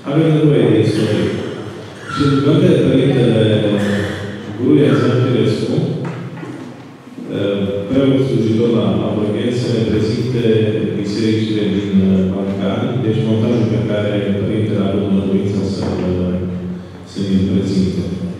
avem nevoie de istorie. Și lângă Părintele Guruia Zanchirescu, preot slujitor la Abroghet, să ne prezinte bisericile din Balcani, deci montajul pe care Părintele a avut măduința să ne prezinte.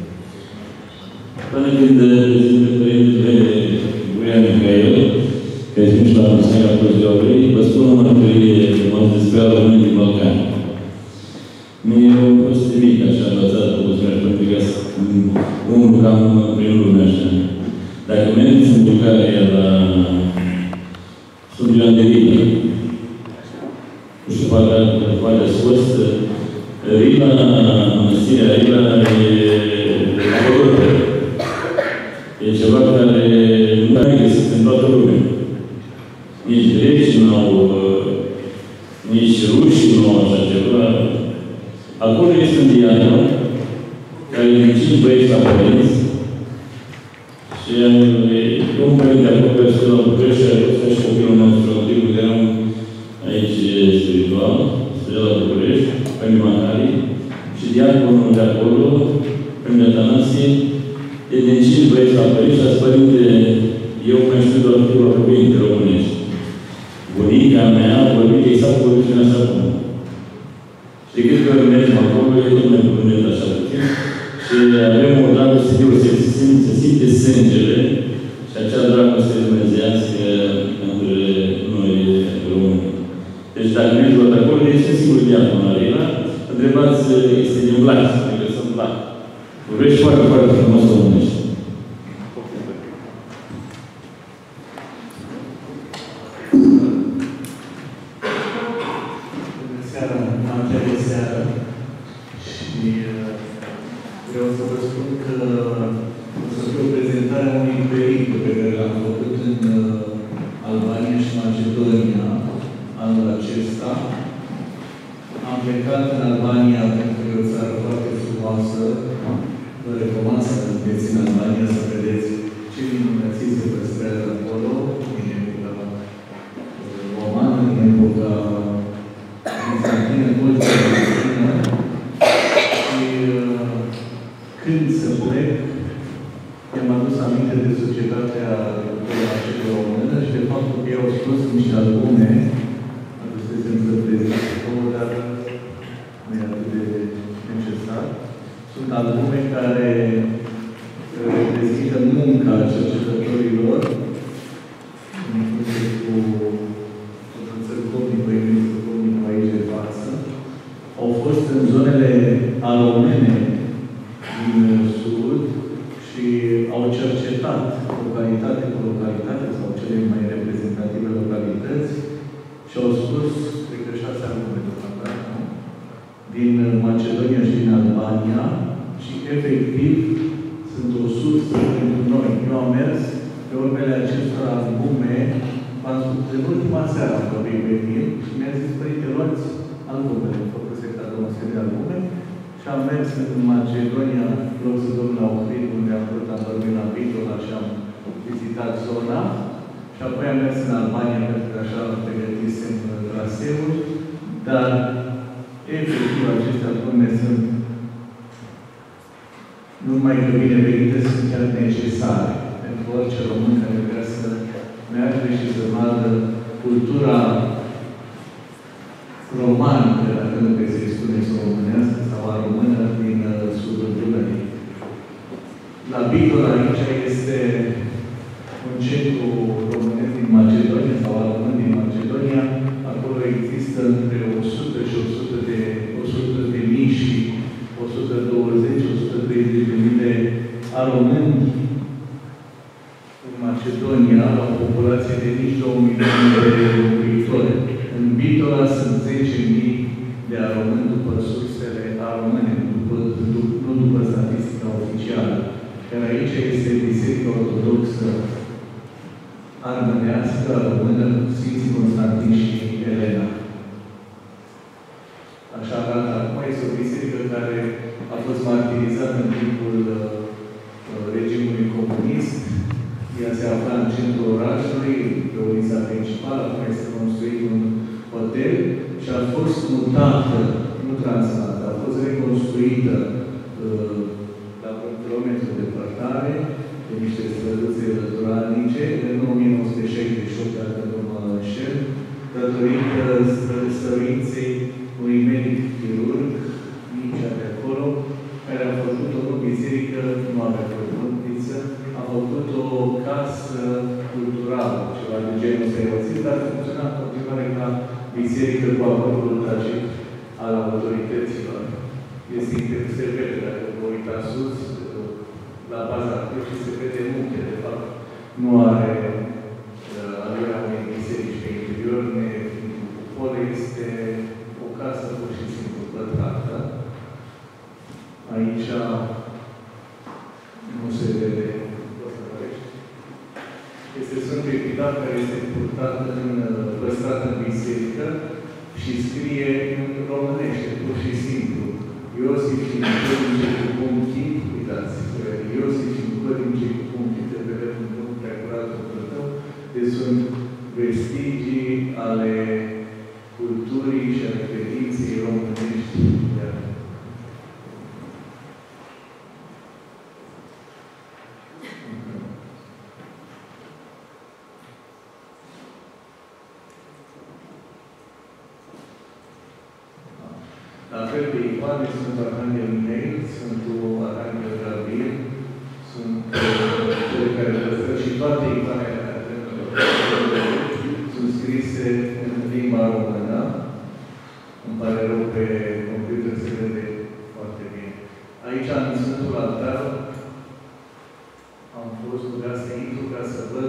Până când prezinte Părintele Guruia Mihail, că e spus la Biserica Cruziorului, vă spun o mărturie frumos despre românii din Balcani. Mie au fost de mic, așa, învățat, cum spuneam, pentru că unul cam prin lume, așa. Dacă mergeți în Bulgaria la Sfântul Ioan de Rila, nu știu, poate ați fost, Rila, mănăstirea Rila, e acolo. E ceva care nu mai găsit în toată lumea. Nici greci n-au, nici ruși nu au așa ceva. Acolo este un diacon care din 5 băieți la părinți și un părinte de acolo care stă la București și a fost și copilul nostru, timpul de eram aici spiritual, stătea la București, Părinte Macari, și diaconul de acolo, Părinte Atanasie, e din 5 băieți la părinți și a zis, Părinte, eu mai știu doar câteva cuvinte românești. Bunica mea a vorbit exact vorbirea asta acum. Și de câte ori mergem acolo, e tot mai vorbit așa puțin. Și avem o dragoste deosebită, se simte sângele și acea dragoste dumnezeiască între noi români. Deci dacă mergi la acolo, ești un singur diacon la Rila, întrebați, este din Vlad, adică sunt Vlad. Vorbești foarte, foarte frumos românești. Vreau să vă spun că o să fie o prezentare a unui pericol pe care l-am făcut în Albania și Macedonia anul acesta. Am plecat în Albania pentru că e o țară foarte frumoasă. Vă recomand să mergeți în Albania să vedeți ce minunății se păstrează acolo, din epoca romană, din epoca bizantină, mult bizantină. Când să plec, mi-am adus aminte de societatea română și de faptul că ei au scos niște albume, adusesem să prezint acolo, dar nu e atât de necesar. Sunt albume care reprezintă munca cercetătorilor în funcție cu țărcovnicul, țărcovnicul aici de față. Au fost în zonele aromene din Sud și au cercetat localitate cu localitate sau cele mai reprezentative localități și au spus, cred că 6 albume deocamdată, din Macedonia și din Albania și efectiv sunt o sursă pentru noi. Eu am mers pe urmele acestor albume, v-am spus, de ultima seară am vorbit pe mine și mi-a zis, Părinte, luați albumele, făcuse cadou o serie de albume. Și am mers în Macedonia, în loc să dorm la Ohrid, unde am vrut, am dormit la Bitola și am vizitat zona. Și apoi am mers în Albania, pentru că așa pregătisem traseul. Dar, efectiv, aceste albume sunt nu numai că binevenite, sunt chiar necesare pentru orice român care vrea să meargă și să vadă cultura romanică, dacă nu vreți să-i spuneți o românească sau a română din sudul Dunării. La Bitola aici este un centru românesc din Macedonia sau al român din Macedonia. Acolo există între 100 și 100 de mii și 120-130 de mii de aromâni în Macedonia, la o populație de nici 2 milioane de locuitori. În Bitola sunt 10.000 de aromâni după sursele aromâne, nu după statistica oficială. Iar aici este Biserica Ortodoxă armânească, română, Sfinții Constantin și Elena. Așa arată acum. Este o biserică care a fost martirizată în timpul regimului comunist. Ea se afla în centrul orașului, pe ulița principală, acum este construit un hotel și a fost mutată, nu translatată, se vede, dacă vă uitați sus, la baza crucii se vede muche, de fapt, nu are alurea unei biserici pe interior, cupolă este o casă pur și simplu pătrată. Aici nu se vede, este Sfântul Epitaf care este păstrat în biserică și scrie în românește, pur și simplu. Iosif și Nicodince cu punchii, uitați, Iosif și Nicodince cu punchii, te vedem în drum preacuratul tău, deci sunt vestigii ale culturii și ale credinței românești. La fel de icoane sunt Arhanghel Mihail, Sfântul Arhanghel Gabriel, sunt cele care păstră și toate icoanele sunt scrise în limba română. Îmi pare rău, pe computer se vede foarte bine. Aici, în Sfântul Altar, am fost rugat să intru ca să văd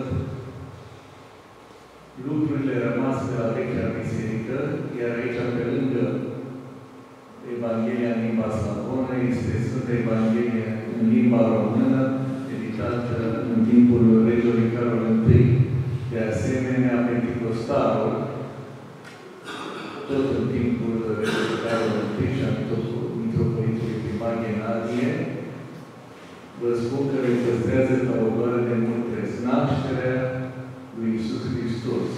lucrurile rămase de la vechea biserică, iar aici, pe lângă Evanghelia în limba slavonă, este Sfânta Evanghelie în limba română, editată în timpul regelui Carol I. De asemenea, Pentecostalul, tot în timpul regelui Carol I și a mitropolitului primar Ghenadie, vă spun că îi păstrează ca o gloare de mult preț. Nașterea lui Iisus Hristos,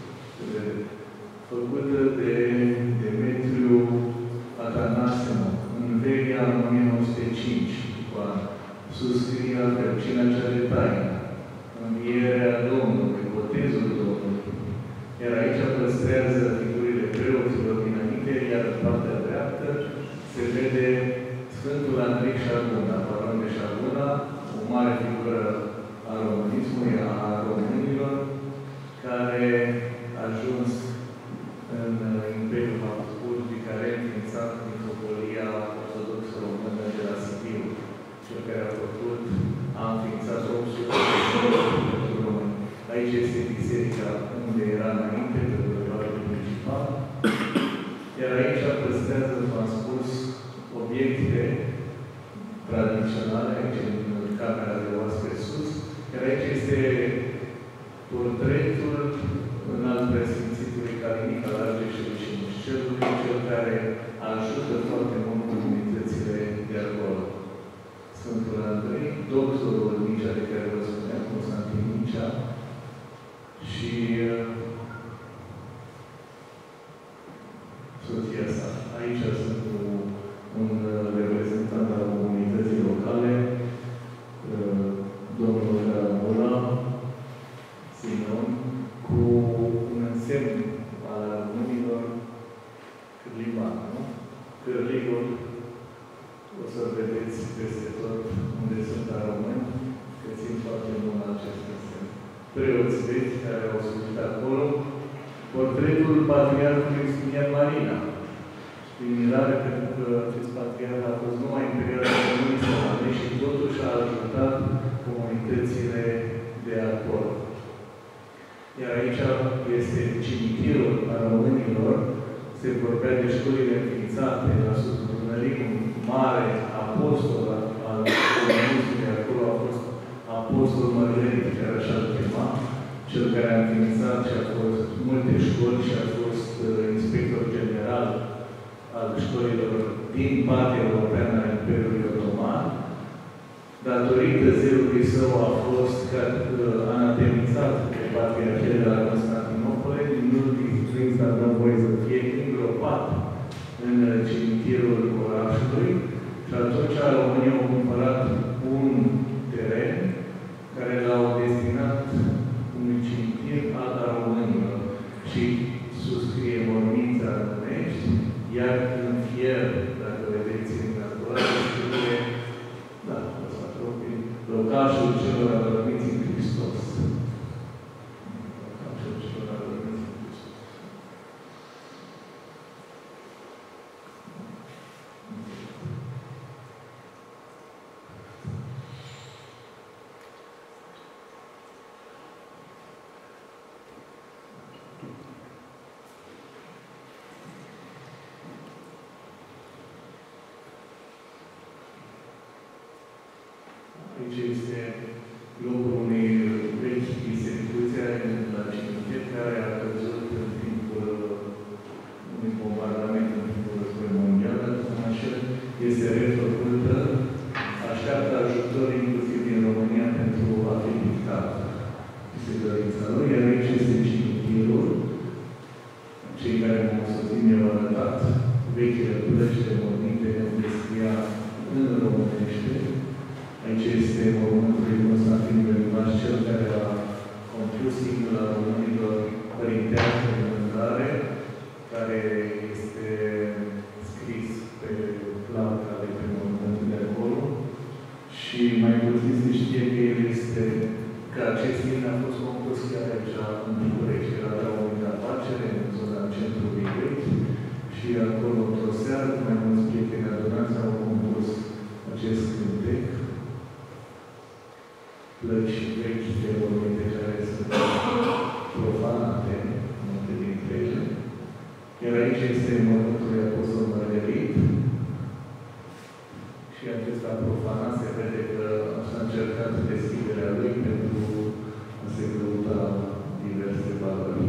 făcută de Demetriu Atanasenu, în Velia în 1905, suscrie altfel cina cea de taină, învierea Domnului, botezul Domnului. Iar aici păstrează figurile preoților dinainte, iar în partea dreaptă se vede Sfântul Andrei Șaguna, baron de Șaguna, o mare figură a românismului, a românilor, care a ajuns în Imperiul Habsburgic, care a înființat Mitropolia Ortodoxă Română de la Sibiu, cel care a înființat 800 români. Aici este biserica unde era înainte, pe bulevarul principal. Iar aici păstrează, v-am spus, obiecte tradiționale, aici în camera de oaspeți sus. Iar aici este portretul înalt preasfințitului Calinic al Argeșului și Mușcelului, cel care ajută foarte mult comunitățile de acolo. Sfântul Andrei, doctorul Nicea, de care vă spuneam, Constantin Nicea, și soția sa. Aici sunt un reprezentant al comunității locale, domnul Ramula Sinon, cu un însemn al românilor cârliban, nu? Cârligul o să-l vedeți peste tot unde sunt români, că țin foarte mult acest însemn. Preoți vechi care au slujit acolo, portretul Patriarhului Sfânian Marina. Prin mirare, pentru că acest patriarh a fost numai în perioada comunistă și totuși a ajutat comunitățile de acolo. Iar aici este cimitirul a românilor. Se vorbea de școlile înființate la Sfântul Dunării, un mare apostol al comunismului. Acolo a fost apostol Mărgărit, care așa îl chema, cel care a înființat și a fost multe școli și a fost inspector general al școlilor din partea europeană a Imperiului Otoman. Datorită zelului său a fost anatemizat de Patriarhia de la Constantinopole, din urmă a dat voie să fie îngropat în cimitirul orașului și atunci România au cumpărat un teren care l-au destinat unui cimitir al românilor și suscrie mormința românești, iar în fier, dacă vedeți în acolo, scrie, da, o să apropii, locașul celor adormiți în Hristos. Locașul celor adormiți în Hristos. Aici este locul unei vechi bisericuțe la cimitir, care a căzut în timpul unui bombardament în timpul războiului mondial. Este refăcută, așteaptă ajutor inclusiv din România pentru a fi pictată. Este dorința lui, iar aici este cimitirul. Cei care m-au însoțit mi-au arătat vechile plăci de morminte unde scria în românește. Aici este mormântul lui Constantin Belivaș, cel care a compus singura românilor părintească de mândare, care este scris pe placa de pe mormântul de acolo. Și mai puțin se știe că el este, că acest film a fost compus chiar aici în București. El avea o mică afacere în zona centrului vechi și acolo, într-o seară, cu mai mulți prieteni adorați, au compus acest cântec. Plăci vechi de morminte care sunt profanate, multe dintre ele. Iar aici este mormântul lui Apostol Mărgărit. Și acesta profanat se vede că s-a încercat deschiderea lui pentru a se căuta diverse valori.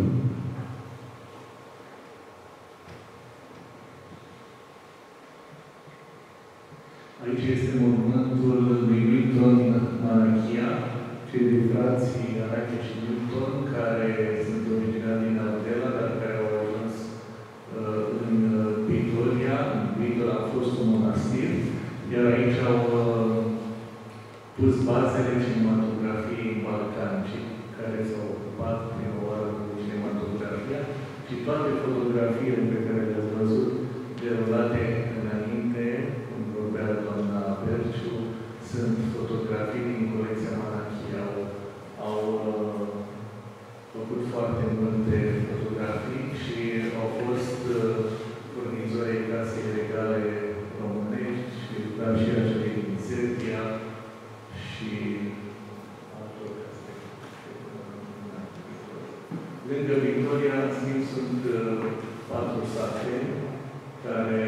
Aici este mormântul lui Milton Manachia, cei de frații Arache și Milton, care sunt originali din Ardela, dar care au ajuns în Vitoria. Vitoria a fost un monastir, iar aici au pus bazele cinematografiei balcanice, care s-au ocupat prin o oară cu cinematografia și toate fotografiile pe care le-ați văzut derulate înainte, cum vorbea doamna Berciu, sunt fotografii din colecția Manachia. Au făcut foarte multe fotografii și au fost furnizorii casei regale românești, dar și acelei din Serbia și altor case. Lângă Victoria, în schimb, sunt 4 sate care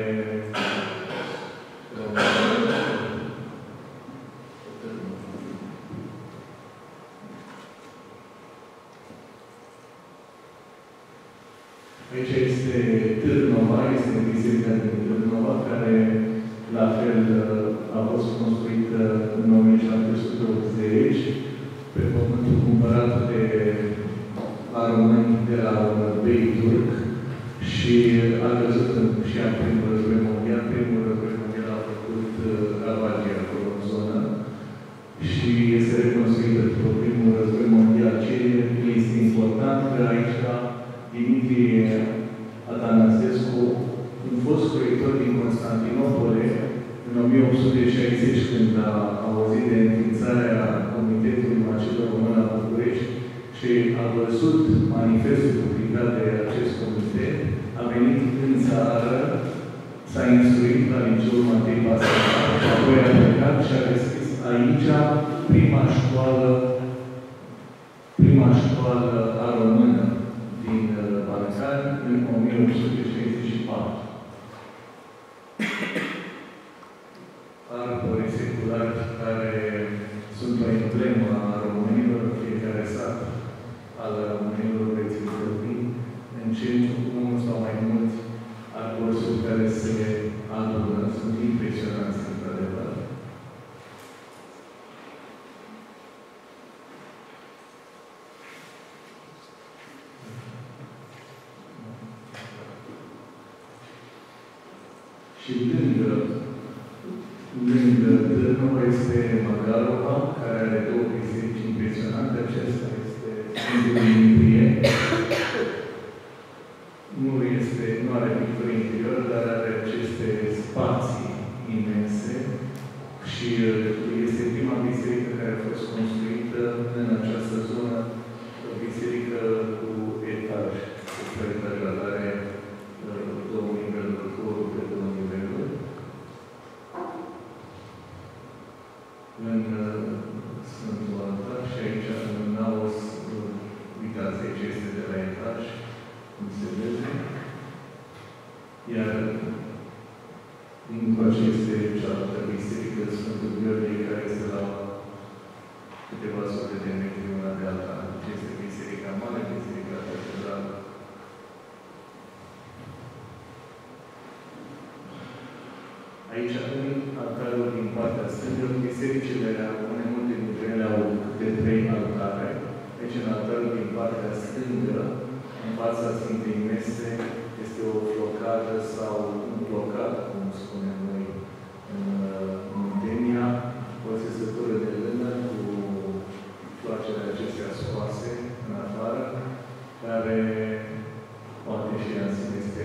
aici este Târnova, este biserica din Târnova, care la fel a fost construită în 1780 pe pământul cumpărat la români de la bei turc și a căzut și în primul război mondial. Primul război mondial a făcut ravagii acolo în zonă și este reconstruită după primul război mondial. Ce este important că aici Dimitrie Atanasescu, un fost proiector din Constantinopole, în 1860, când a auzit de înființarea Comitetului Macedon Român la București și a văzut manifestul publicat de acest comitet, a venit în țară, s-a instruit la liceul Matei Pastoral și apoi a plecat și a deschis aici prima școală a română din Balcani în 1864. Arborii seculari care sunt o emblemă a românilor, fiecare sat al românilor veți întâlni în centru, unul sau mai mulți arbori sub care se adună, sunt impresionanți într-adevăr. Și lângă Târnova este Magarova, care are 2 biserici impresionante. Acesta este Sfântul Dimitrie. Nu are picturi interior, dar are aceste spații imense și este prima biserică care a fost construită în această zonă, o biserică cu etaj, cu etajare, are 2 niveluri, corul pe 2 niveluri. În Sfântul Altar și aici în Naos, uitați, aici este de la etaj, cum se vede. Iar încoace este cealaltă biserică, Sfântul Gheorghe, care este la câteva sute de metri una de alta. Este Biserica Mare, Biserica Catedrală. Aici, în altarul din partea stângă, bisericile române, multe dintre ele au câte 3 altare. Aici, în altarul din partea stângă, în fața Sfintei Mese, este o flocadă sau un flocat, cum spunem noi în Muntenia, o țesătură de lână cu floacele acestea scoase în afară, care poate și în sine este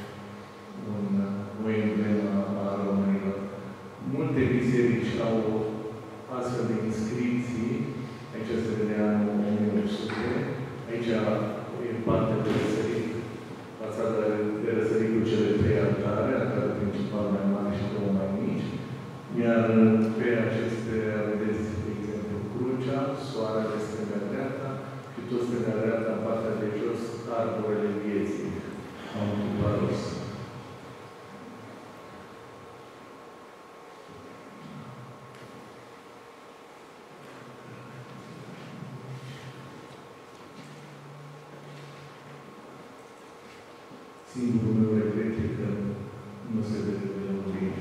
o emblemă a românilor. Multe biserici au astfel de inscripții. Aici se vedea anul 1800. Aici e partea de răsărit, fațada de răsărit cu cele 3 altare, altarul principal mai mare și 2 mai mici. Iar pe acestea vedeți, de exemplu, crucea, soarele stânga-dreapta și tot stânga-dreapta, în partea de jos, arborele vieții. Am Paros. Singurul meu regret e că nu se vede de lămurire.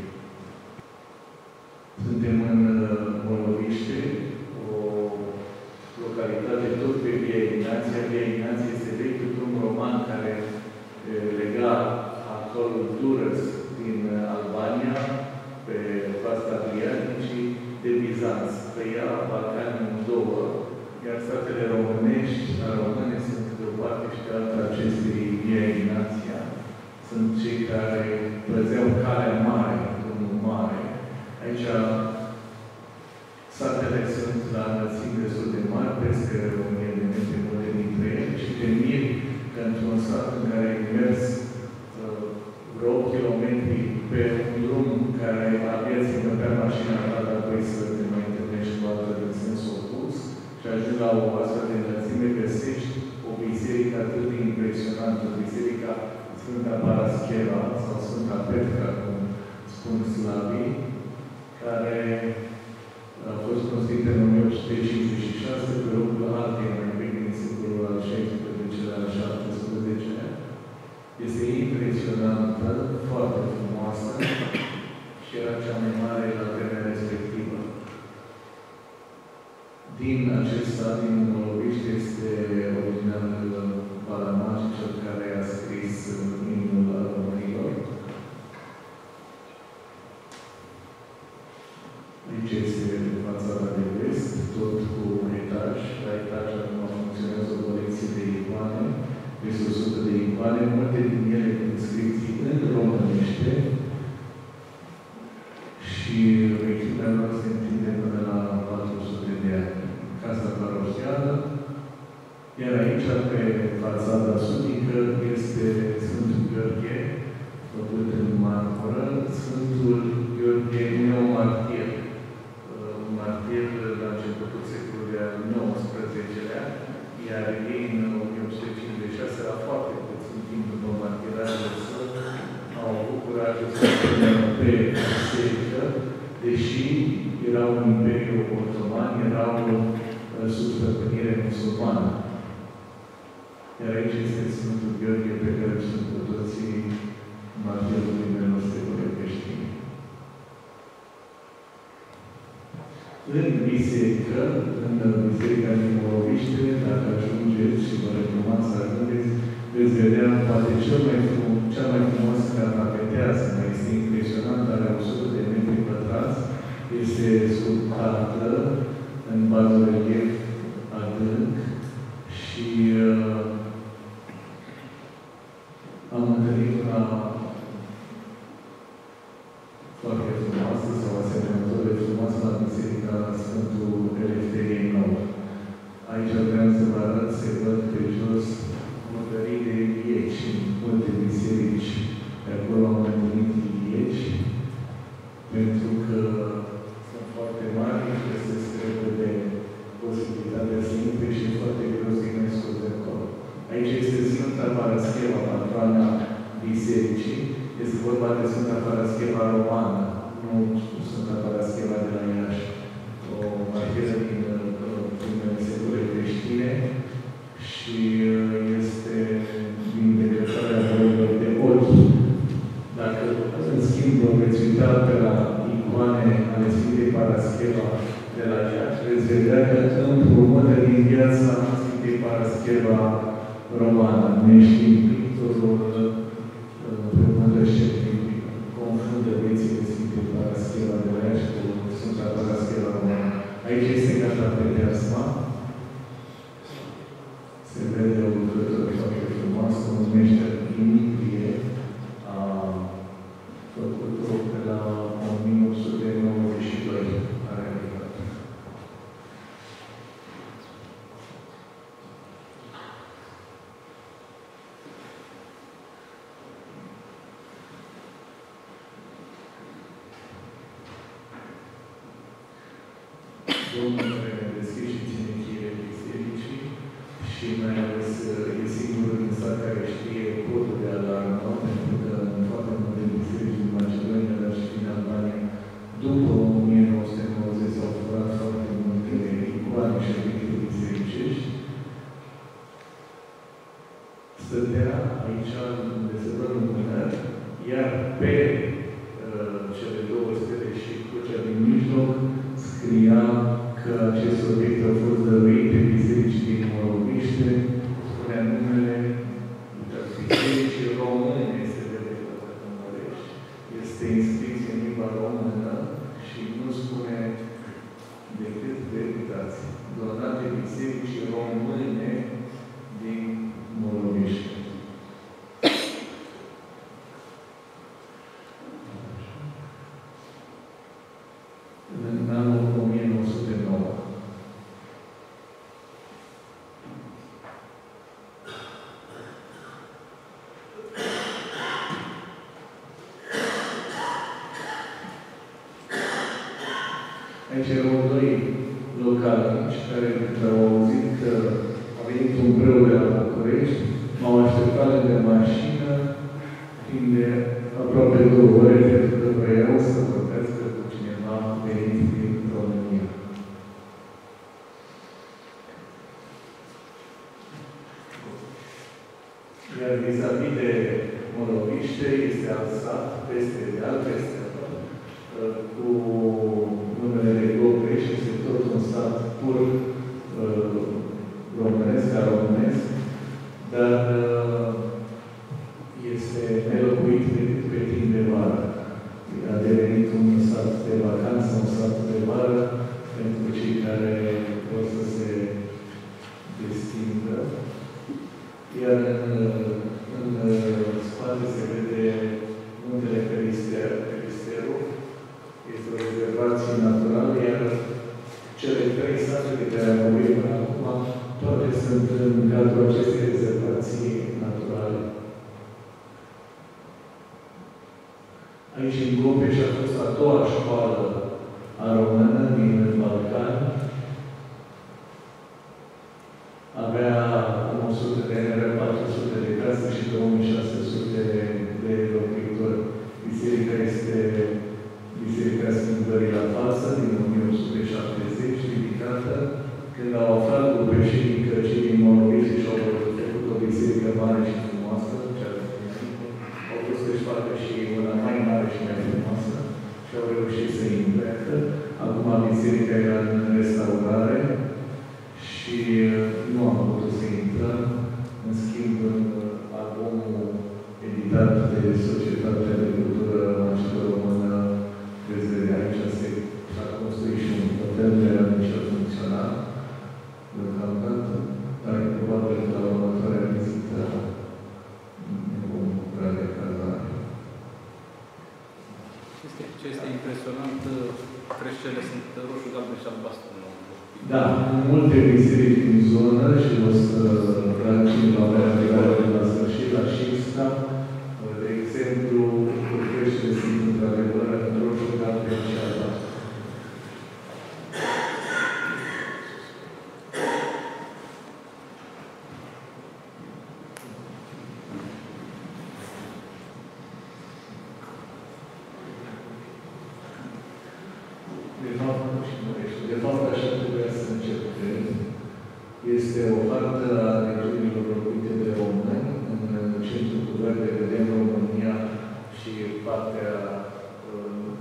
Suntem în Moloviște, o localitate tot pe Via Ignația. Via Ignația este vechiul drum roman care lega atolul Durrës din Albania, pe coasta Adriaticii, de Bizanț. Tăia Balcanii în 2, iar statele românești, române, sunt de o parte și de alta acestei Via Ignația. Sunt cei care păzeau calea mare, drumul mare. Aici satele sunt la înălțimi destul de mari, peste 1000 de metri multe dintre ele, și te miri că într-un sat în care ai mers vreo 8 kilometri pe un drum care abia ți încăpea mașina ta, dar apoi să te mai întâlnești cu altă din sens opus și ajungi la o astfel de înălțime, găsești o biserică atât de impresionantă, Biserica Sfânta Parascheva sau Sfânta Petra, cum spun slavii, care a fost construită în 1856 pe locul altei mai vechi din secolul al XVI-lea, al XVII-lea. Este impresionantă, foarte frumoasă și era cea mai mare la vremea respectivă. Din acest stat, din Moloviște, este original Balamaș, cel care a scris imnul al românilor. Aici este fațada de vest, tot cu etaj. La etaj acum funcționează o colecție de icoane, peste 100 de icoane, multe din ele cu inscripții în românește și vechimea lor se întinde până la 400 de ani. Casa Paroșială, iar aici, pe fațada sudică, este Sfântul Gheorghe, făcut în marmură. Sfântul Gheorghe nu e un martir. Un martir la începutul secolului al XIX-lea, iar ei, în 1856, la foarte puțin timp după martirajul său, au avut curajul să pună pe biserică, deși era un imperiu otoman, erau sub stăpânire musulmană. Iar aici este Sfântul Gheorghe, pe care sunt cu toții martirul primelor secole creștine. În biserică, în Biserica din Moloviște, dacă ajungeți și vă recomand să ajungeți, veți vedea poate cea mai frumoasă catapetează, mai este impresionant, are 100 de metri pătrați, este sculptată în bazorelief adânc și am întâlnit una foarte frumoasă sau asemănător de frumoasă la Biserica Sfântul Eleftheriei Nou. Aici vreau să vă arăt, se văd pe jos murdării de ilieci. În multe biserici pe acolo am întâlnit ilieci, pentru că sunt foarte mari și găsesc repede posibilitatea să intre și e foarte greu să-i mai scos de acolo. Aici este Sfânta Parascheva, patroana bisericii. Este vorba de Sfânta Parascheva romană, nu Sfânta Parascheva de la Iași. O martiră din uita pe la icoane ale Sfintei Parascheva de la Iași, veți vedea că împrumută din viața Sfintei Parascheva romană. Ne știm pictorul împrumută și confundă viețile Sfintei Parascheva de la Iași cu Sfânta Parascheva romană. Aici este gata pedeapsa. Se vede o lucrătură foarte frumoasă, numește Dimitrie, a făcut-o pe la 1992, a realizat. Domnul care ne deschide și ține cheile bisericii și mai ales e singurul din sat care știe codul de alarmă, pentru că în foarte multe biserici din Macedonia, dar și din Albania, după 1990 s-au furat foarte multe icoane și obiecte bisericești. Stătea aici unde se văd în mână, iar pe cele două stele și crucea din mijloc scria că aceste obiecte au fost dăruite bisericii din Moroviște, spunea numele bisericii române, se vede că Mărești. Este inscris în limba română și nu spune decât veritați. Donate bisericii române din Moroviște. În anul 1909. Aici erau doi localnici care, când au auzit că a venit un preot de la București, m-au așteptat de mașină timp de aproape 2 ore, pentru că vreau să vorbesc cu cineva venit din România. Iar vis-a-vis de Moroviște, este alsat peste deal, peste cu numele de Gopreș, este tot un sat pur românesc, ca românesc, dar este nelocuit decât pe timp de vară. A devenit un sat de vacanță, un sat de vară, pentru cei care vor să se destindă. Iar în spate se vede muntele Peristeru. Este o rezervație naturală, iar cele 3 sate de care am vorbit până acum, toate sunt în cadrul acestei rezervații naturale. Aici, în Gopeș, a fost a doua școală a română din Balcani. Avea 100 de nere, 400 de case și 2600 de locuitori. Biserica este Biserica Schimbării la față, din 1970, ridicată, când au aflat Gopeșenii că cei din Moroviște și-au făcut o biserică mare și frumoasă, cea de înainte, au vrut să-și facă și una mai mare și mai frumoasă și au reușit să intre. Acum biserica era în restaurare și nu am putut să intrăm. În schimb, în albumul editat de Societatea de Cultură Macedo-Română, veți vedea aici s-a construit și un hotel, nu era nici funcțional deocamdată, dar probabil că la următoarea vizită ne vom bucura de cazare. Ce este impresionant, creștele sunt roșu, galben și albastru. Da, în multe biserici din zonă și o să tragem la realizare de la sfârșit, la Șipsta, de exemplu, creștele sunt într-adevăr în roșu, galben și albastru. De fapt, așa trebuia să încep, cred. Este o hartă a regiunilor locuite de români. În centrul cu verde vedem România și partea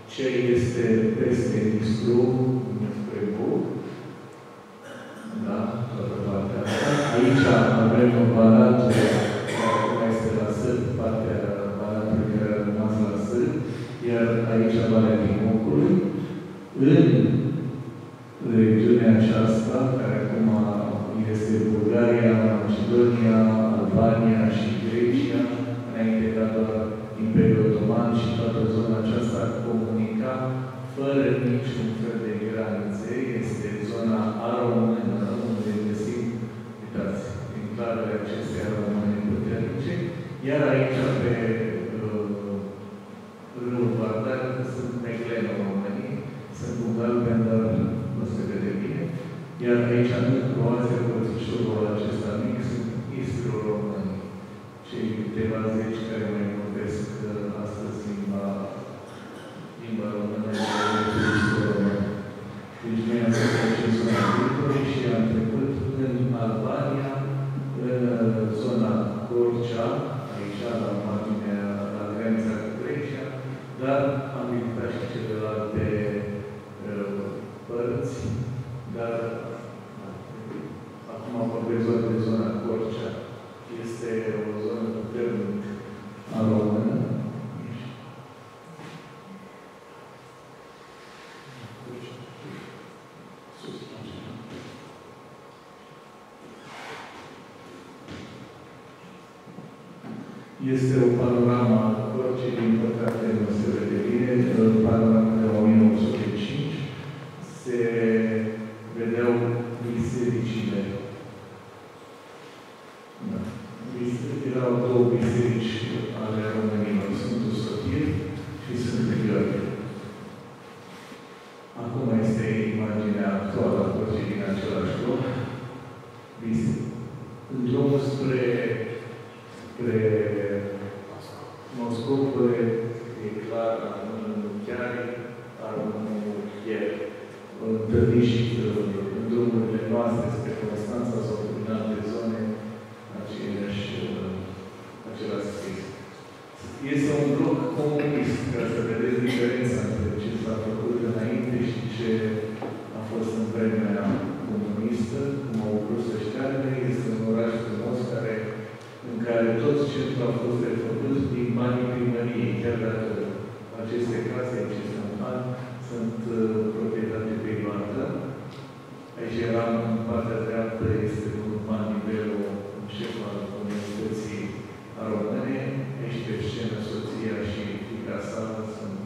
ce este peste Nistru, spre Bug. Da? Toată partea asta. Aici avem Banatul, care mai este la Sârb, partea Banatului care a rămas la Sârb, iar aici Valea Timocului. În regiunea aceasta, care acum este Bulgaria, Macedonia, Albania și Grecia, înainte ca doar Imperiul Otoman și toată zona aceasta comunica fără niciun fel de granițe. Este zona aromână, unde găsim, uitați, enclavele acestea române puternice, iar aici pe râul Vardar sunt Mecleno românii, sunt un galben, dar nu se vede bine, iar aici în Croația, părțișorul acesta mic, sunt istro-românii, cei câteva zeci care mai vorbesc astăzi limba română și istro-română. Deci noi am fost în zona Victoriei și am trecut în Albania, în zona Gorcea, aici la marginea, la granița cu Grecia, dar am vizitat și celelalte părți, dar acum vorbesc doar de zona Gorcea. Este o zonă puternic română. Este o panoramă a Gorcei, din păcate nu se vede bine, panoramă de 1905. Se vedeau bisericile. Da. Erau două biserici ale românilor, Sfântul Sofie și Sfântul Gheorghe. Acum este imaginea actuală a Gorcei din același loc. În drumul spre Moscovă, e clar, chiar întâlnit și în drumurile noastre spre Constanța sau în alte zone, același scris. Este un bloc comunist, ca să vedeți diferența între ce s-a făcut înainte și ce a fost în vremea comunistă, cum au vrut să șteargă. Este un oraș frumos în care toți centrul a fost refăcut din banii primăriei, chiar dacă aceste case, aceste ani, sunt proprietate privată. Aici eram în partea dreaptă, este Urban Nivelu, șef al Universității Române. Aici pe scenă soția și fiica sa sunt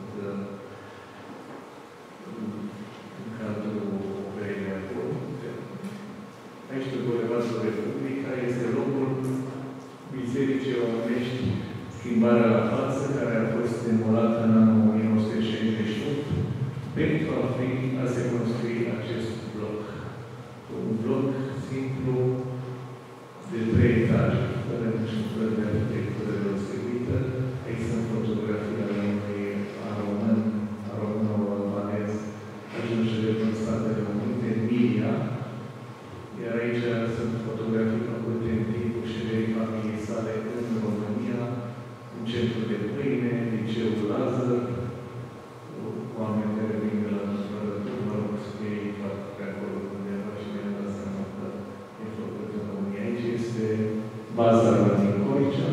în cadrul operei de acolo. Aici pe Bulevardul Republica este locul Bisericii Românești Schimbarea la Față, care a fost demolată în anul 1968 pentru a se construi acest bloc. Un bloc simplu de 3 etaje, fără niciun fel de arhitectură deosebită. Aici sunt fotografii ale unui român-albanez ajungere în Statele Unite, Emilia. Iar aici sunt fotografii făcute în timpul șederii familiei sale în România, în centrul de pâine, liceul Lazar, oameni care vin de la Năsprădături, mă rog, ei fac pe acolo undeva și mi-am dat seama că e făcut în România. Aici este baza la Nicoicea.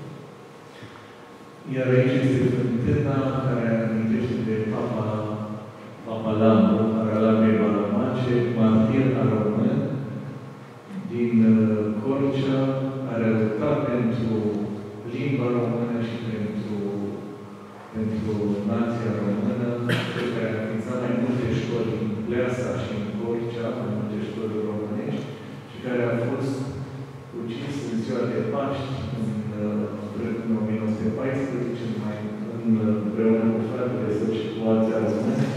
Iar aici este fântâna care amintește de Papa Lambu, Aralamei Balamace, martir român din Corcea, care a luptat pentru limba română și pentru nația română, cel care a înființat mai multe școli în Pleasa și în Corcea, mai multe școli românești, și care a fost ucis în ziua de Paști, în 1914, împreună cu fratele său și cu alții români.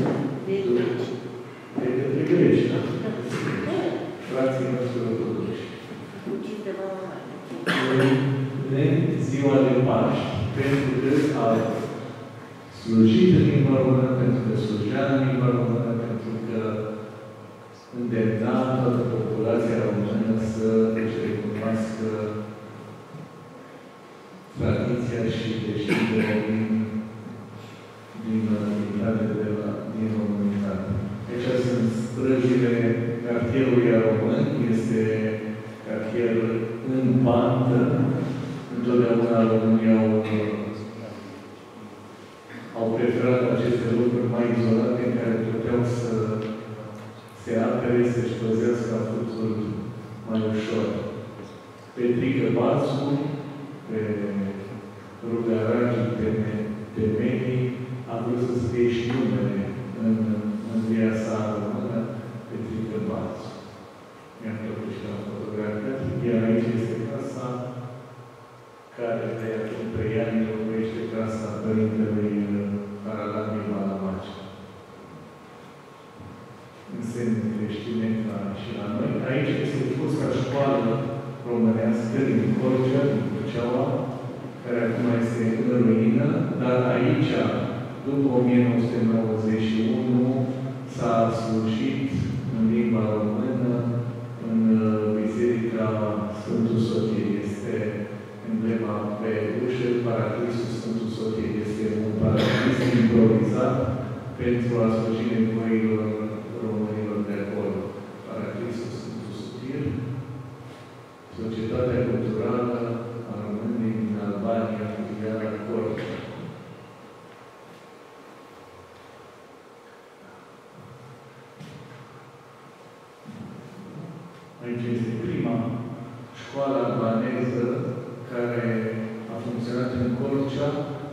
De greci, da? Frații noștri ortodoxi. În ziua de Paști, pentru că a slujit în limba română, pentru că slujea în limba română, pentru că îndemna toată populația română să își recunoască tradiția și deștirea din au preferat aceste lucruri mai izolate în care puteau să se apere, să-și păzească afutul mai ușor. Petrică Bațu, pe rugărașii temenii, a vrut să scrie și numele în mândria sa română, Petrică Bațu. Mi-am plăcut și la fotografia. Iar aici este casa care de acum 3 ani locuiește casa părintelui Paralamii Balamaci. În semne creștine ca și la noi. Aici este fosta școală românească din Corcea, din Căceaua, care acum este în ruină, dar aici, după 1991, s-a slujit în limba română în Biserica Sfântul Sotie. Este emblema pe ușă, Paraclisul Sfântul Sotie. Este un paraclis improvizat pentru a sluji nevoilor românilor de acolo. Paraclisul Sfântul Sotie, Societatea Culturală a României din Albania, filiala Corcea. Aici este prima școală albaneză care a funcționat în Corcea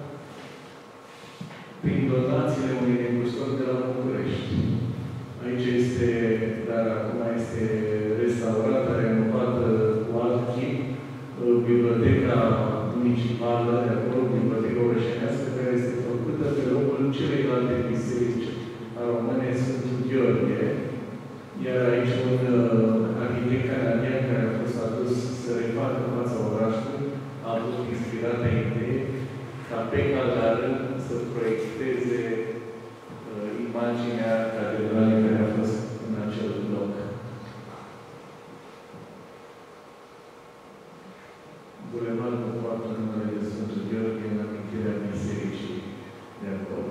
prin donațiile unui negustor de la București. Aici este, dar acum este restaurată, renovată cu alt chip, biblioteca municipală de acolo, biblioteca orășenească, care este făcută pe locul celelalte biserici române, Sfântul Gheorghe. Iar aici un arhitect canadian care a fost adus să refacă fața orașului a avut inspirată idee ca pe Caldară să proiecteze imaginea catedralei care a fost în acel loc. Bulevardul poartă numele de Sfântul Gheorghe în amintirea bisericii de acolo.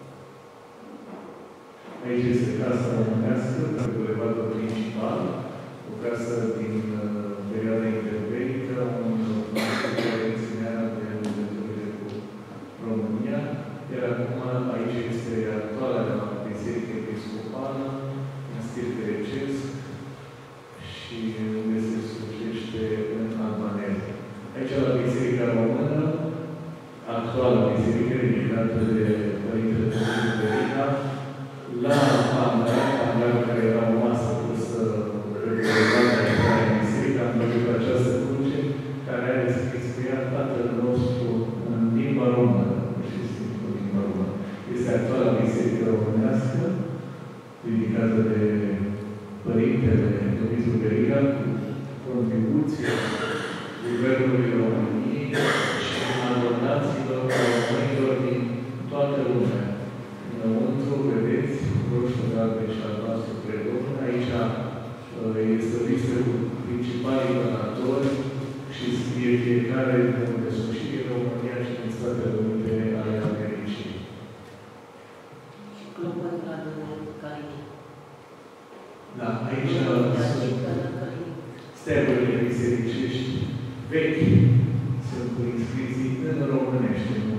Aici este casa românească, pe bulevardul principal, o casă din perioada interbelică, un casă care ținea de legăturile cu România. Iar acum aici este actuala biserică episcopală, în stil grecesc, și unde se slujește în albaneză. Aici la Biserica Română, actuala biserică ridicată de Părintele Sfântul Verica, la hangar care era o masă pusă pe bulevardul intrare în biserică, am văzut această cruce care are scris cu ea Tatăl nostru în limba română, și simplu în limba română. Este actuala biserică românească, ridicată de Părintele Dumitru Verica, cu contribuție Guvernului României și a donațiilor românilor din toată lumea. Înăuntru, vedeți, roșu, galben și albastru predon. Aici este o listă cu principalii donatori și scrie fiecare de unde sunt și din România și din Statele Unite ale Americii. Și clopoțele care... Da, aici sunt stelurile bisericești vechi. Sunt cu inscripții în românește, nu.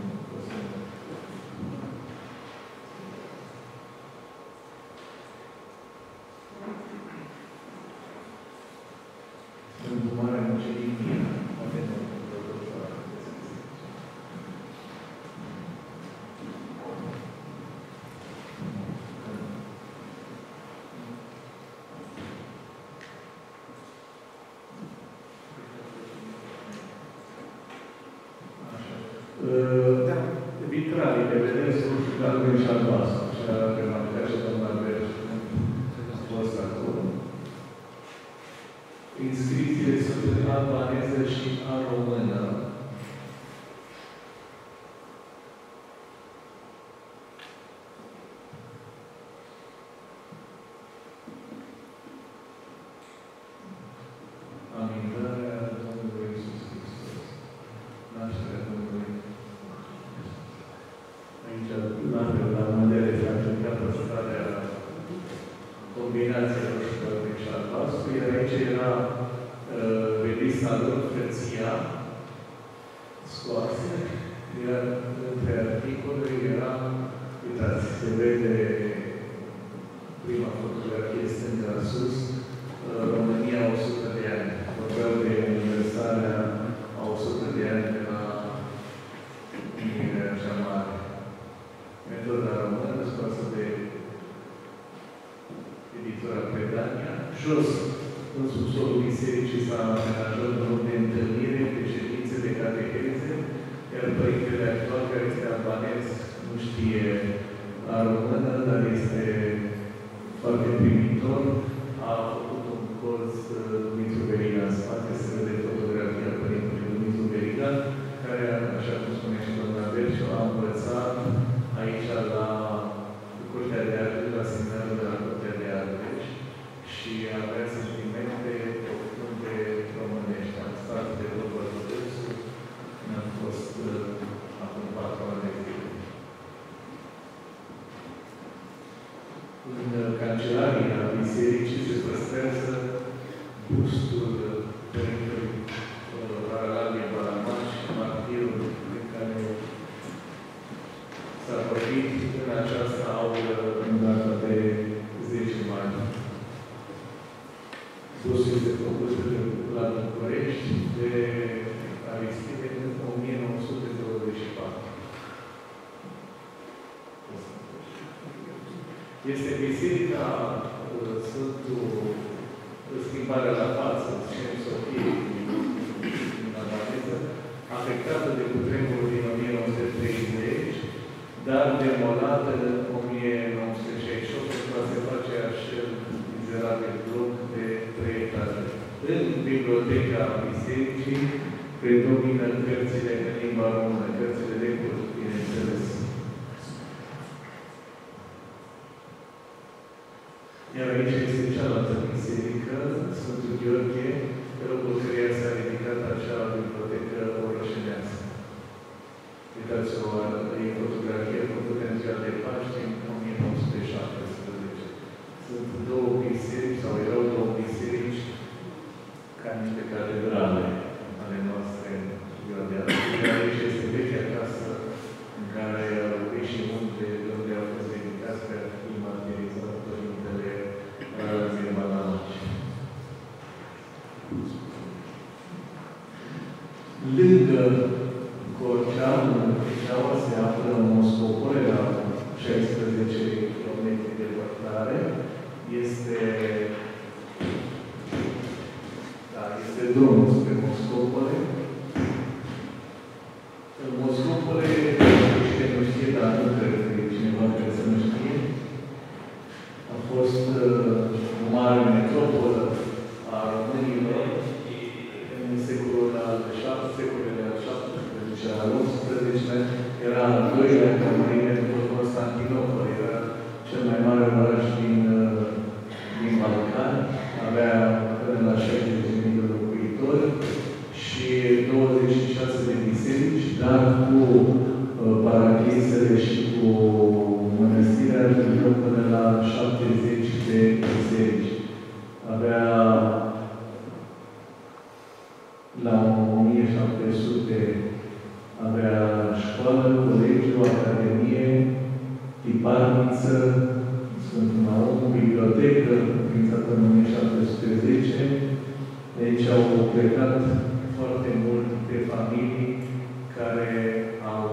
Vitralii de vedeți roșu, galben și albastru. Și a remarcat și doamna Berș a fost acolo. Inscripțiile sunt în albaneză și în română. Amintarea Domnului Iisus Hristos. Nașterea Domnului. Aici, la modele s-a aplicat starea combinația roșu, galben și albastru, iar aici era revista lor, Frăția, Iar între articole era, uitați, se vede prima fotografie stângă sus, România 100 de ani. Vorbeau de aniversarea a 100 de ani de la Unirea cea Mare. Metoda română, scoasă de editura Predania. Jos, în subsolul bisericii s-a amenajat un loc de întâlnire, de ședințe, de cateheze, iar părintele actual, care este albanez, nu știe la română, dar este foarte primitor, a făcut un colț Dumitru Veriga în spate, se vede fotografia părintelui Dumitru Veriga, care, așa cum spune și doamna Berciu, a învățat aici la Curtea de Ardeș, la seminarul de la Curtea de Ardeș, și avea sentimente profunde românești. Am stat de vorbă cu dânsul, ne-am fost acum 4 ani de zile. În cancelaria bisericii se păstrează bustul părintelui Varaladie Balamaș, martirul pe care s-a vorbit în această aulă în data de 10 mai. Bustul este făcut la București de Aristide în 1924. Este biserica Sfântul Schimbarea la față, Sfântul Sofie, din Albaneză, afectată de cutremurul din 1930, dar demolată în 1968 pentru a se face acel mizerabil bloc de 3 etaje. În biblioteca bisericii predomină cărțile în limba română, cărțile de curs, bineînțeles. Iar aici este cealaltă biserică, Sfântul Gheorghe, pe locul căreia s-a ridicat acea bibliotecă orășenească. Uitați-o, e fotografie făcută în ziua de Paște în 1917. Sunt două biserici, sau erau două biserici, ca niște catedrale ale noastre în ziua de astăzi. Aici este vechea casă în care și unde au fost ridicați pe a fi martirizat Părintele Varaladie Balamaș. Lângă Corceanu, Corceaua se află în Moscopole, la 16 km departare. Este drumul spre Moscopole. În Moscopole, cine nu știe, dar nu cred că e cineva care să nu știe, a fost o mare metropolă a românilor în secolul al XVII, al XVIII, era al doilea ca mărime după Constantinopol, era cel mai mare oraș din Balcani, avea până la 60.000 de locuitori și 26 de biserici, dar cu paraclisele și cu mănăstirea ajungem până la 70 de biserici. Avea la 1700 avea școală, colegiu, academie, tiparniță, Sfântul Naum, bibliotecă, înființată în 1710. Deci au plecat foarte multe familii care au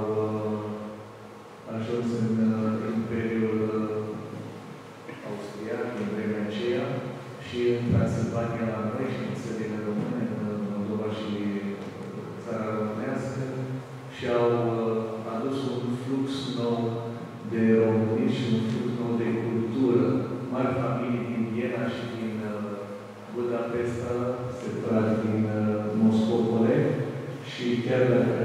ajuns în Imperiul Austriac, în vremea aceea, și în Transilvania la noi, și în țările române, în Moldova și țara românească, și au adus un flux nou de români și un flux nou de cultură. Mari familii din Viena și din Budapesta se trag din Moscopole și chiar dacă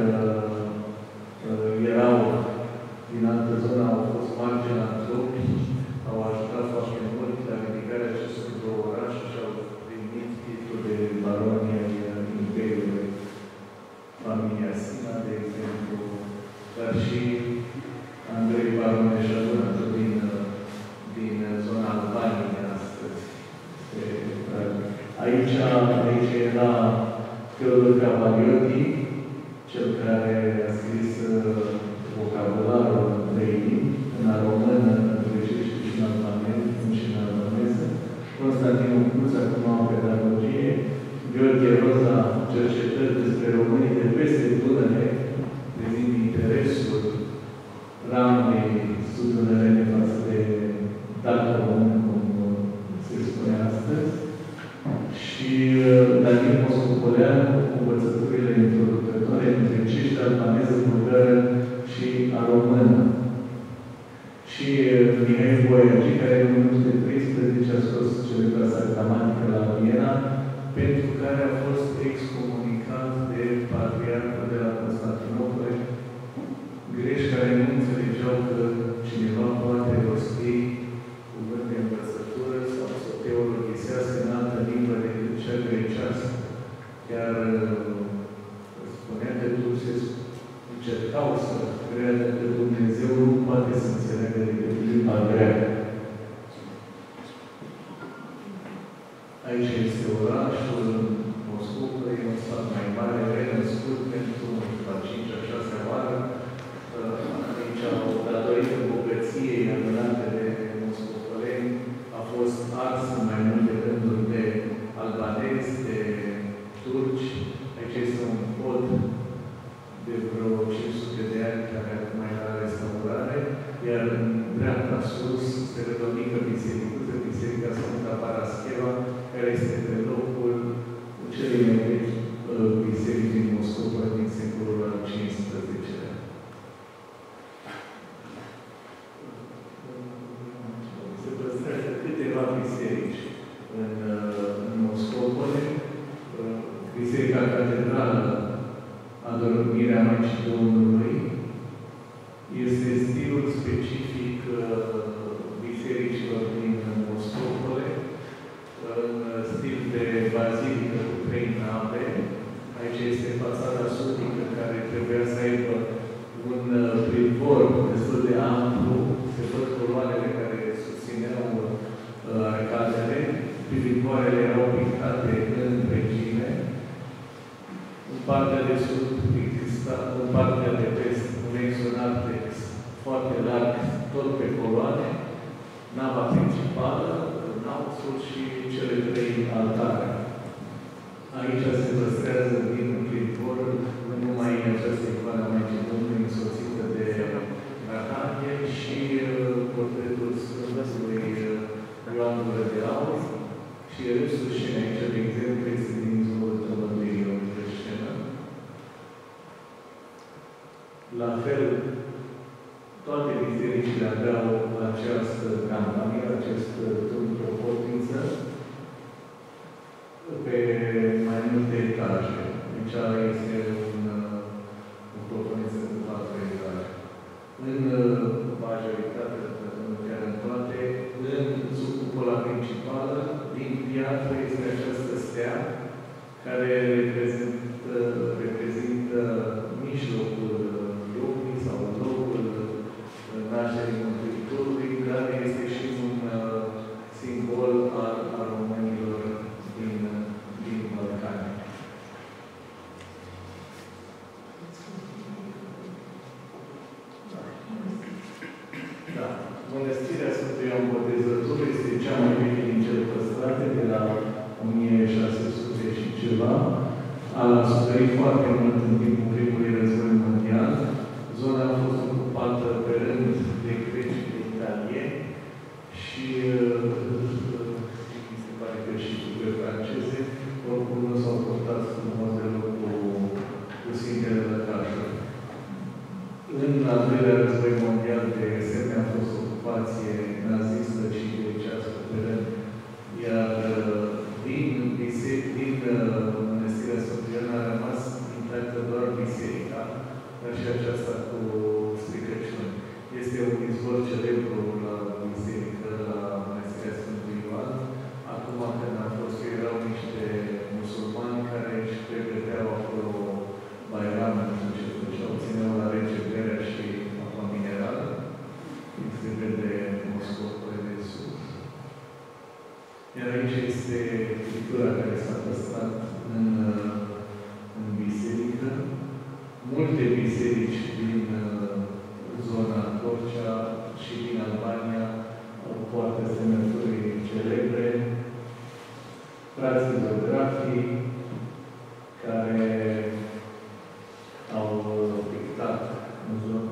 erau din altă zonă, au fost marginantropi, au ajutat foarte mult la ridicarea acestor două orașe și au primit titlul de baronie ai Imperiului. Familia Sina, de exemplu, dar și Andrei Baroneșălună, din zona Albaniei astăzi. Aici era Teodor Cavalioti, cel care a scris greși care nu înțelegeau că cineva poate rosti cuvânt de învățătură sau să teologisească în altă limbă decât cea grecească. Chiar spunea că încercau să creadă că Dumnezeu nu poate să înțeleagă decât limba greacă. Aici este orașul Moscova, e un sat mai mare, renăscut pentru a 5-a, 6-a oară. Aici, datorită bogăției adunate de moscovoleni, a fost ars în mai multe rânduri de albanezi, de turci. Aici este un pod de vreo 500 de ani care mai era restaurare, iar în dreapta sus se vede o mică biserică, Biserica Sfânta Parascheva, care este pe locul celei mai vechi biserici din Moscova din secolul al XV-lea. Se păstrează câteva biserici în Moscovole. Biserica Catedrală Adormirea Maicii Domnului este stilul specific bisericilor din Moscovole, în stil de bazilică cu 3 nave. Aici este fațada sudică care trebuia să aibă un privor destul de amplu. Se văd coloanele care susțineau arcadele. Privoarele erau pictate în regime. În partea de sud exista, în partea de vest, un exonartex foarte larg, tot pe coloane, nava principală, naupsul și cele 3 altare. Aici se păstrează din privorul, numai această icoană a Maicii Domnului însoțită de Arhanghel și portretul Sfântului Ioan Gură de Aur și restul scenei aici, de exemplu, este din Zborul Tămăduirii de scenă. La fel, toate bisericile aveau această campanie, acest târg de portință, pe mai multe etaje. Deci este o portință cu 4 etaje. În majoritate, nu chiar în toate, în sub cupola principală, din piatră, este această stea, care reprezintă mijlocul lumii sau locul nașterii Mântuitorului, care este și un simbol al românilor din Balcani. Da. Mănăstirea Sfântului Ioan Botezătorul este cea mai veche din cele păstrate, de la 1600 și ceva. A suferit foarte mult în timpul primului război mondial. Zona a fost ocupată pe rând de greci și de italieni și mi se pare că și de franceze, oricum nu s-au portat frumos deloc cu Sfintele Lăcașuri. În al doilea război mondial, de asemenea, a fost ocupație nazistă și grecească pe rând, iar din Mănăstirea Sfântul Ioan a rămas intactă doar biserica, dar și aceasta cu stricăciuni. Este un izvor celebru la biserică, la Mănăstirea Sfântul Ioan. Acum, când a fost, erau niște musulmani care își pregăteau acolo Bairamul, și obțineau la rece berea și apa minerală. Se vede Moscova de sus. Iar aici este pictura care s-a păstrat în biserică. Multe biserici din zona Torcea și din Albania poartă semnături celebre, frații geografii care au pictat în zona.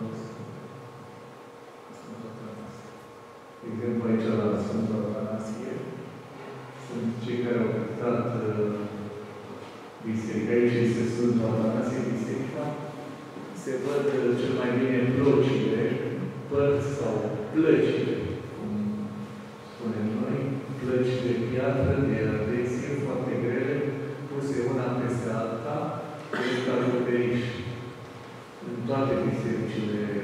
De exemplu, aici la Sfântul Atanasie sunt cei care au pictat biserica. Aici este Sfântul Atanasie, biserica. Se văd cel mai bine plocile, părți sau plăcile, cum spunem noi, plăci de piatră, de ardexie, foarte grele, puse una peste alta, pe acoperiș. În toate bisericile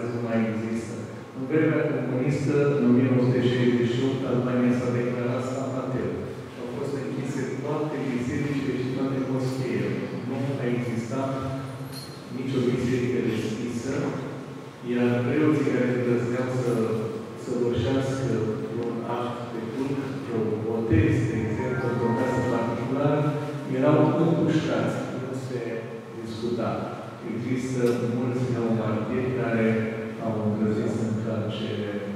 astăzi nu mai există. În vremea comunistă, în 1968, Albania s-a declarat stat ateu. Au fost închise toate bisericile și toate moscheile. Nu a existat nicio biserică deschisă, iar preoții care îndrăzneau să săvârșească un act de cult, un botez, de exemplu, într-o casă particulară, erau împușcați, nu se discuta. Există mulți neomartiri care au îndrăznit să încalce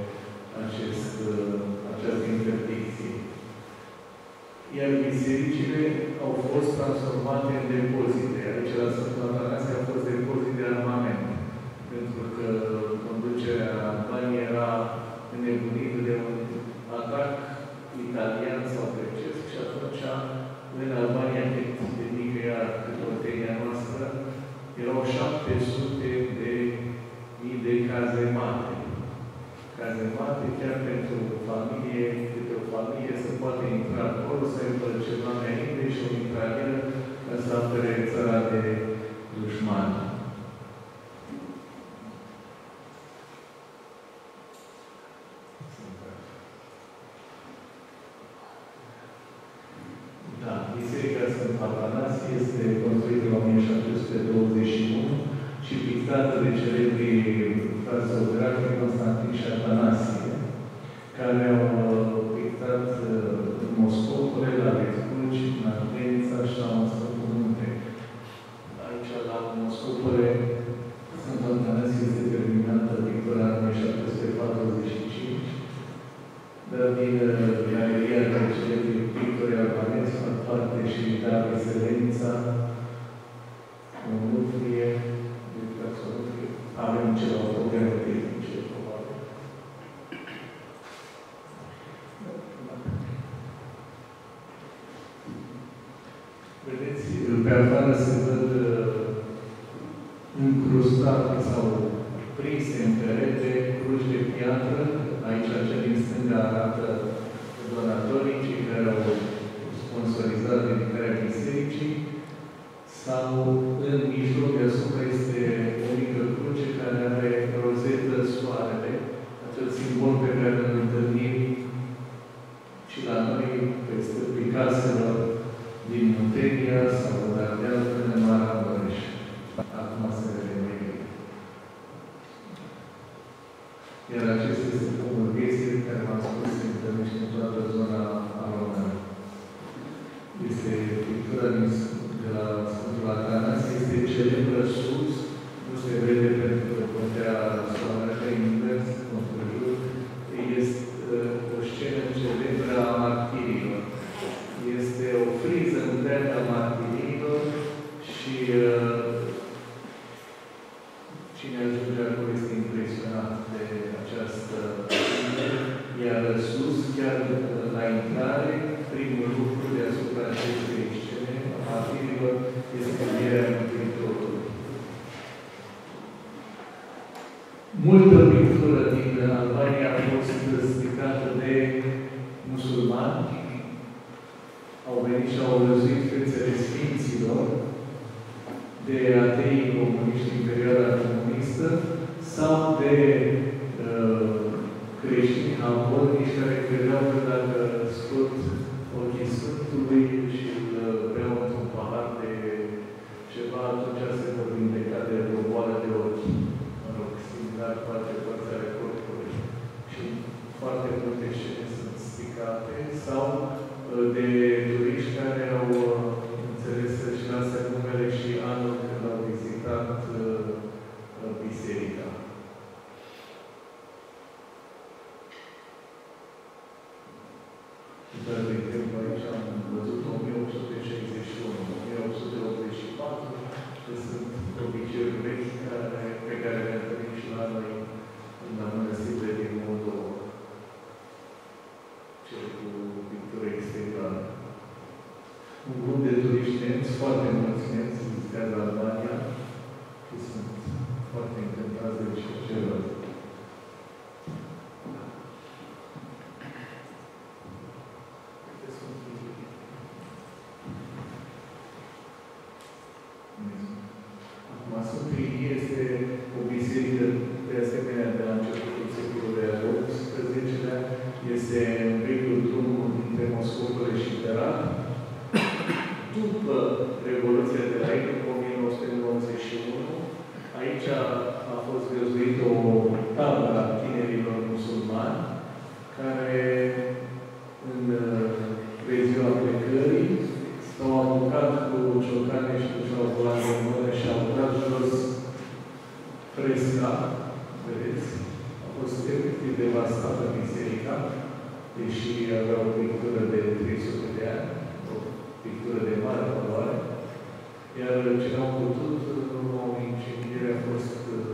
această interdicție. Iar bisericile au fost transformate în depozite. Aici, la Sfântul Atanasie, au fost depozite de armament. Pentru că conducerea Albaniei era înnebunită de un atac italian sau grecesc și atunci, în Albania, cât de mică era cătotenia noastră, erau 700 de mii de cazemate. Cazemate, chiar pentru o familie, câte o familie să poate intra acolo, să aibă ceva înainte și o mitralieră ca să apere țara de dușmani. Da, Biserica Sfântul Atanasie este construită în 1721 și pictată de celebrii frazeografi Constantin și Atanasie, care au pictat în Moscopole, la Vespuci, în Ardența și la Sfântul Munte. Aici, la Moscopole, Sfântul Atanasie este terminată pictura în 1745, dar din galeria de celebri pictori albanezi fac parte și David Selența, Onufrie, avem ceva probleme tehnice, probabil. Vedeți, pe afară se văd încrustate sau prinse în perete cruci de piatră. Aici, cea din stânga arată donatorii, cei care au sponsorizat ridicarea bisericii, sau în mijloc deasupra este o mică cruce care are rozetă soarele, acel simbol pe care îl întâlnim și la noi pe stâlpii caselor din Muntenia sau în Ardeal până în Maramureș. Acum se remerie. Iar acesta este pomul vieții care v-am spus se întâlnește în toată zona română. Este pictura de la Sfântul Atanasie, este celebră sus, nu se vede pentru că putea soarele invers, în jur. Este o scenă celebră a martirilor. Este o friză întreagă a martirilor și cine ajunge acolo este impresionat de această friză. Iar sus, chiar la intrare, primul lucru deasupra acestei scene a martirilor este învierea Mântuitorului. Multă pictură din Albania a fost stricată de musulmani. Au venit și au răzuit fețele Sfinților, de atei comuniști în perioada comunistă, sau de creștini hambolnici care credeau că dacă scot ochii Sfântului și îl beau într-un pahar de ceva, atunci se vor vindeca de o boală de ochi. Mă rog, similar cu alte părți ale corpului. Și foarte multe scene sunt stricate, sau de turiști care au înțeles să-și lase numele și anul când au vizitat biserica. Dar, de exemplu, aici am văzut 1861, 1884, că sunt obiceiuri vechi pe care le întâlnim și la noi în mănăstirile din Moldova. Cel cu pictură exterioară. devastată biserica, deși avea o pictură de 300 de ani, o pictură de mare valoare, iar ce au putut, în urma unei incendiere a fost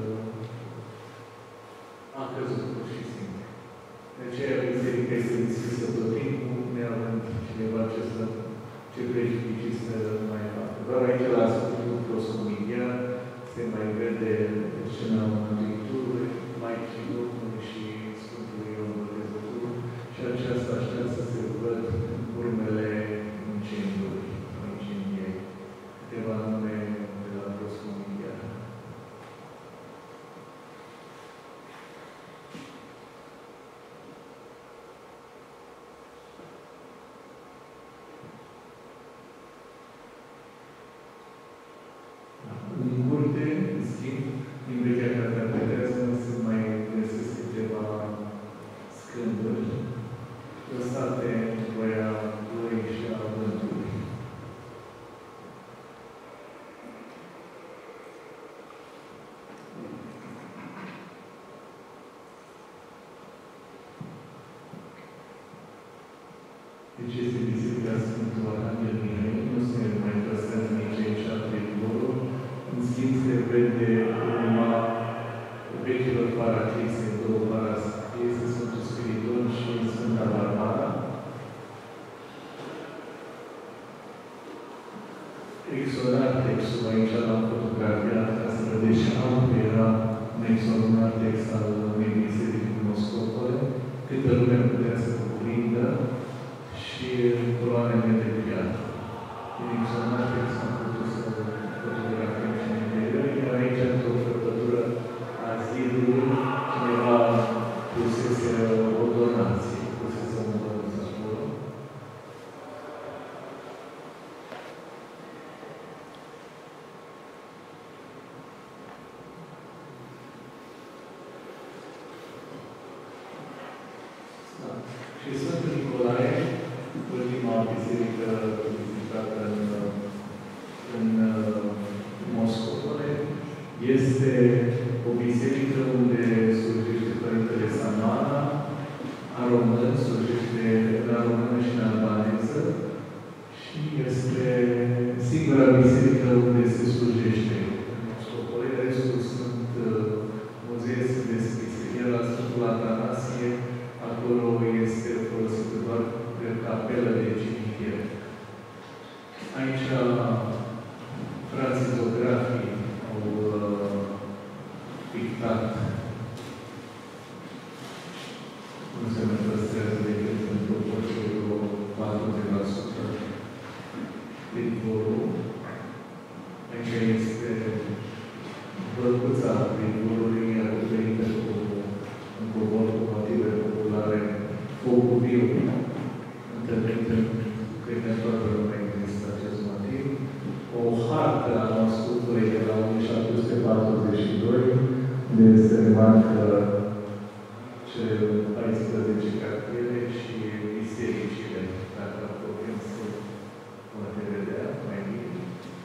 a căzut pur și simplu. De aceea biserica este deschisă tot timpul, neavând cineva ce prejudicii să mai facă. Doar aici la Sfântul Proscomidia se mai vede scena Mântuitorului, Maicii Domnului și Sfântului Ioan Botezătorul și aceasta aștept să se văd urmele incendiului, incendiei. Câteva nume de la Proscomidia. În curte, în schimb, din vechea catedrală se mai găsesc câteva scânduri lăsate în voia glorii și a vântului. Deci este biserica Sfântul Arhanghel Mihail, nu se mai păstrează nici aici alte lucruri. În schimb, se vede urma vechilor paraclise, două paraclise, Sfântul Spiriton și Sfânta Barbara. Exonartexul, aici l-am fotografiat, ca să vedeți și altul era un exonartex al unei biserici din Moscopole, câtă lume putea să cuprindă și coloanele de piatră. Din exonartex am putut să fotografiem și în interior, iar aici, într-o făpătură a zidului, cineva pusese o donație, pusese un bănuț acolo. Da. Și Sfântul Nicolae, ultima biserică vizitată în Moscopole, este o biserică unde slujește Părintele Samara, a român, slujește la română și în albaneză și este singura biserică unde se slujește în Moscopole. Restul sunt muzee sunt deschise. Iar la Sfântul Atanasie, acolo este folosită doar de capelă de cimitir. Aici franțizografii au pictat cum se mai păstrează decât în proporție de 40% pridvorul. Aici este bălcuța pridvorului acoperită cu un cobor cu motive populare, focul viu, întâlnit în cred că în toată lumea există acest motiv. O hartă a Moscopolei de la 1742, unde se remarcă cele 14 cartiere și bisericile, dacă apropiem să poate vedea mai bine.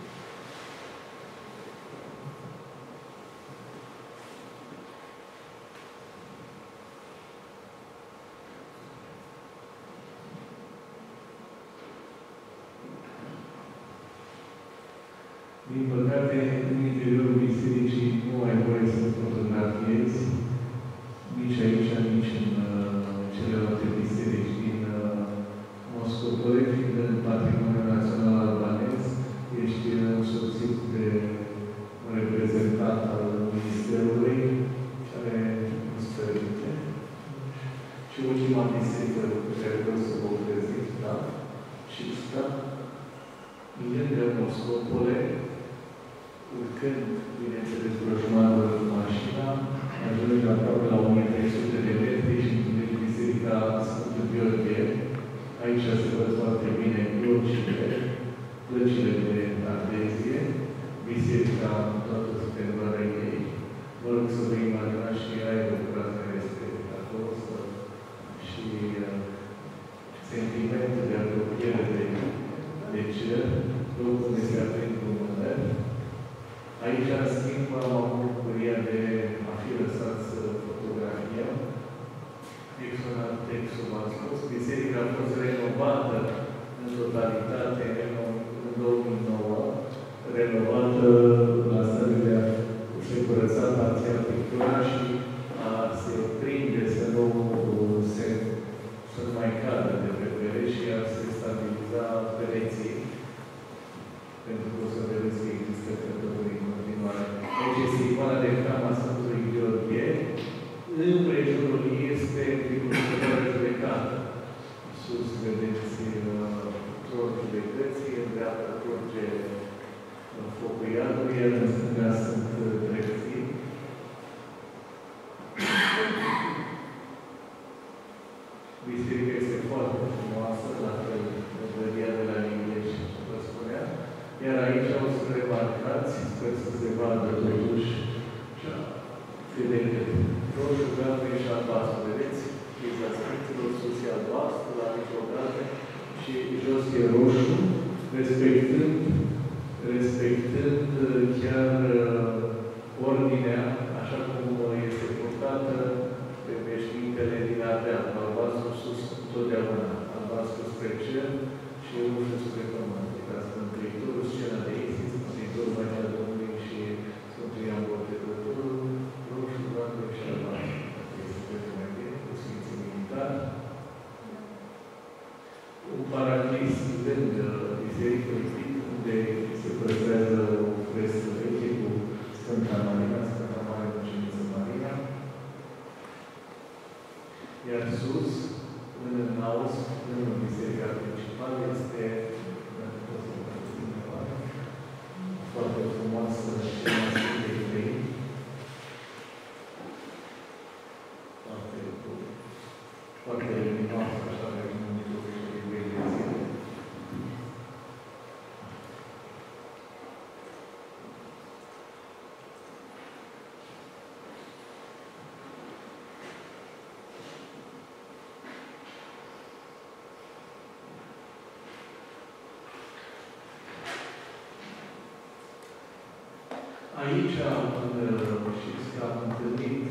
Din păcate, în interiorul bisericii nu ai voie să fotografiezi nici aici, nici în celelalte biserici din Moscopole, fiind în Patrimoniul Național Albanez, ești însoțit de un reprezentant al Ministerului, care îți permite. Și ultima biserică pe care vreau să vă prezint, da? Și sta lângă Moscopole, urcând, bineînțeles, vrăjmanul mașina, ajungi aproape la 1300 de metri și întâlnești biserica Sfântul Gheorghe. Aici se văd foarte bine plăcile de ardezie, biserica toată splendarea ei. Vă rog să vă imaginați și aerul care este acolo și sentimentul de apropiere de cer, locul unde se aprind lumânări. Aici, în schimb, am avut bucuria de a fi lăsat să Împrejurul este agricultura judecată. Sus vedeți tronul judecății, în dreapta curge focul iadului, iar în stânga sunt drepții. Biserica este foarte frumoasă, la fel, vădia de la Iulești, vă spunea. Iar aici o să remarcați, sper să se vadă totuși, cât de cât. Roșu, galben și albastru, vedeți? Criza scriptelor, sus e albastru, la micrograde și jos e roșu, respectând chiar ordinea, așa cum este purtată pe veșmintele din Ardeal. Albastru sus totdeauna, albastru spre cer și roșu spre pământ. Ca Sfântuitorul, scena de Isis, Sfântuitorul Maria Domnului și Sfântul Ioan Botezătorul, roșu, galben și albastru. Este mai bine, cu Sfinții Militari. Un paraclis lângă Biserică Iubic, unde se păstrează o frescă veche cu Sfânta Marina, Sfânta Mare Muceniță Marina. Iar sus, în naos, în biserica principală, este foarte frumoasă scena Sfântei Trei. Foarte luminoasă, așa, de numitul Sfântei Trei de zile. Aici știți că am întâlnit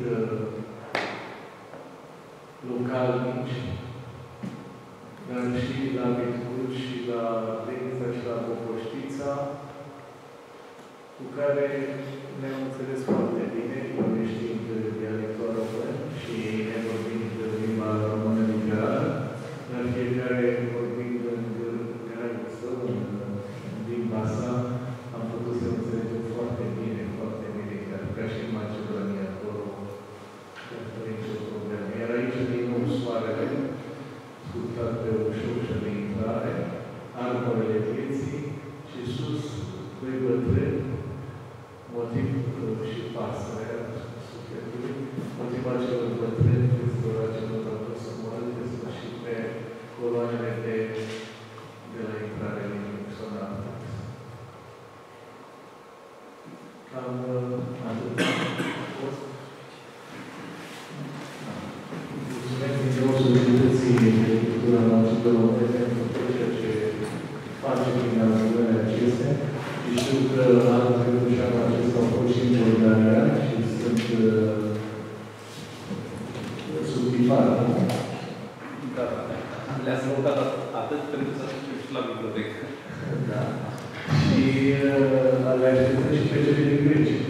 localnici, dar și la Bitcur și la Dența și la Bocoștița, cu care ne-am înțeles foarte bine, eu neștiind dialectul român și ei nevorbind limba română literară, dar fiecare vorbind în gândul său, în limba sa, am putut să înțelegem foarte bine, ca și în Macedonia, acolo, fără nicio problemă. Iar aici, din nou, soarele, sculptat pe ușă de intrare, arborele vieții și sus, doi bătrâni, motiv și pasărea sufletului, motiva celor bătrâni, căsătora celor au fost să moară de sfârșit pe coloanele de la intrare din Sonat. Cam atât a fost. Mulțumesc din nou Societății de Cultura Macedonă pentru tot ceea ce face prin acțiunile acestea. Și știu că anul trecut și anul acesta au fost și în Bulgaria și sunt subtimari, nu? Da, le-ați lăudat atât pentru să ajungem și la bibliotecă. Da. Și le așteptăm și pe cele din Grecia.